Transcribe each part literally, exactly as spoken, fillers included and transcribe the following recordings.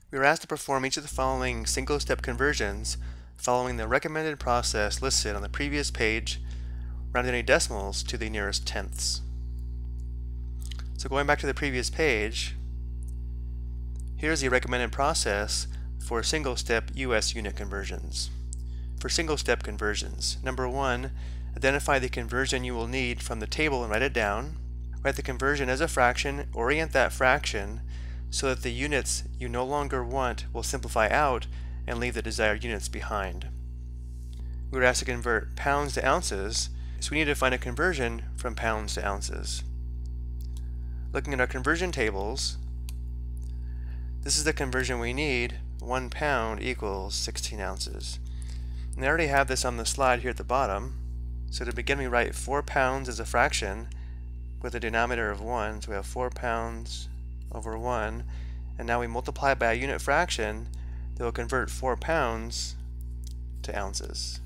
We are asked to perform each of the following single-step conversions following the recommended process listed on the previous page, rounding any decimals to the nearest tenths. So going back to the previous page, here's the recommended process for single-step U S unit conversions. For single-step conversions, number one, identify the conversion you will need from the table and write it down. Write the conversion as a fraction, orient that fraction so that the units you no longer want will simplify out and leave the desired units behind. We were asked to convert pounds to ounces, so we need to find a conversion from pounds to ounces. Looking at our conversion tables, this is the conversion we need. One pound equals sixteen ounces. And I already have this on the slide here at the bottom. So to begin, we write four pounds as a fraction with a denominator of one. So we have four pounds over one. And now we multiply by a unit fraction that will convert four pounds to ounces.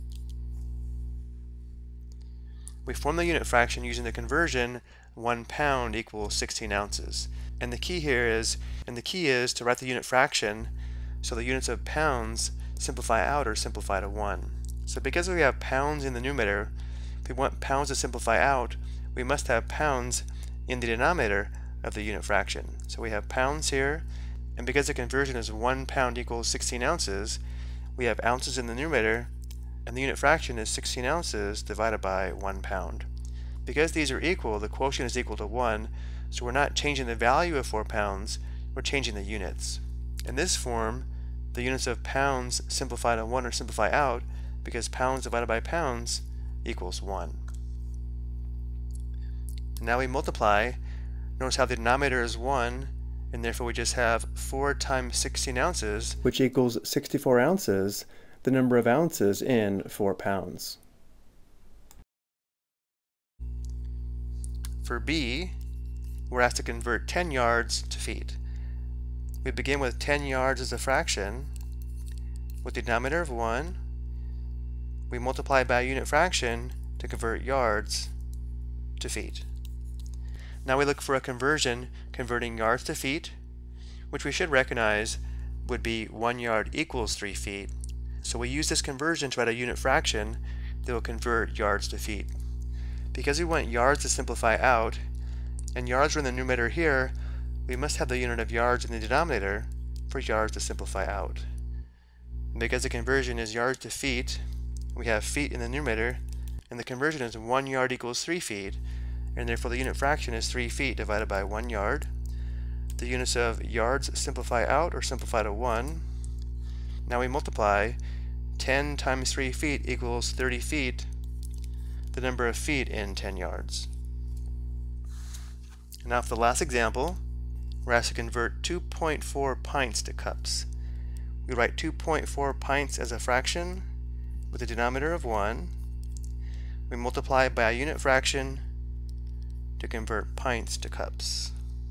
We form the unit fraction using the conversion one pound equals sixteen ounces. And the key here is, and the key is to write the unit fraction so the units of pounds simplify out or simplify to one. So because we have pounds in the numerator, if we want pounds to simplify out, we must have pounds in the denominator of the unit fraction. So we have pounds here, and because the conversion is one pound equals sixteen ounces, we have ounces in the numerator, and the unit fraction is sixteen ounces divided by one pound. Because these are equal, the quotient is equal to one, so we're not changing the value of four pounds, we're changing the units. In this form, the units of pounds simplify to one or simplify out because pounds divided by pounds equals one. And now we multiply. Notice how the denominator is one, and therefore we just have four times sixteen ounces, which equals sixty-four ounces, the number of ounces in four pounds. For B, we're asked to convert ten yards to feet. We begin with ten yards as a fraction with the denominator of one. We multiply by a unit fraction to convert yards to feet. Now we look for a conversion converting yards to feet, which we should recognize would be one yard equals three feet. So we use this conversion to write a unit fraction that will convert yards to feet. Because we want yards to simplify out, and yards are in the numerator here, we must have the unit of yards in the denominator for yards to simplify out. And because the conversion is yards to feet, we have feet in the numerator, and the conversion is one yard equals three feet, and therefore the unit fraction is three feet divided by one yard. The units of yards simplify out or simplify to one. Now we multiply. ten times three feet equals thirty feet, the number of feet in ten yards. And now for the last example, we're asked to convert two point four pints to cups. We write two point four pints as a fraction with a denominator of one. We multiply by a unit fraction to convert pints to cups.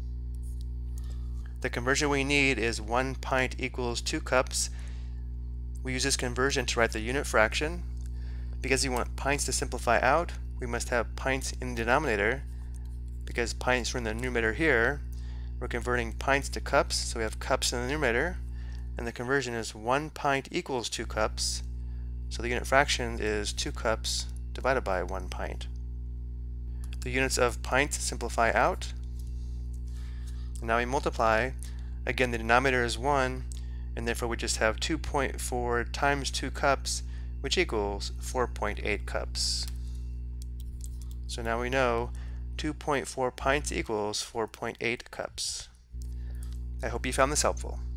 The conversion we need is one pint equals two cups. We use this conversion to write the unit fraction. Because we want pints to simplify out, we must have pints in the denominator. Because pints are in the numerator here, we're converting pints to cups, so we have cups in the numerator, and the conversion is one pint equals two cups, so the unit fraction is two cups divided by one pint. The units of pints simplify out, and now we multiply. Again, the denominator is one, and therefore we just have two point four times two cups, which equals four point eight cups. So now we know two point four pints equals four point eight cups. I hope you found this helpful.